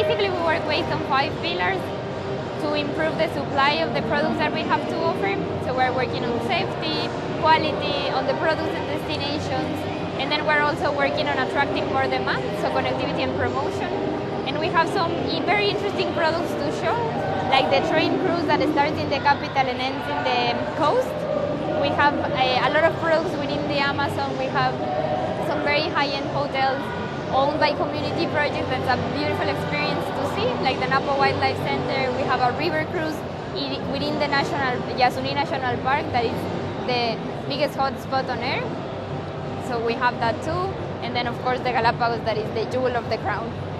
basically we work based on 5 pillars to improve the supply of the products that we have to offer. So we're working on safety, quality, on the products and destinations, and then we're also working on attracting more demand, so connectivity and promotion. And we have some very interesting products to show, like the train cruise that starts in the capital and ends in the coast. We have a lot of products within the Amazon. We have some very high-end hotels owned by community projects. That's a beautiful experience to see, like the Napa Wildlife Center. We have a river cruise within the Yasuni National Park that is the biggest hotspot on Earth. So we have that too. And then of course the Galapagos, that is the jewel of the crown.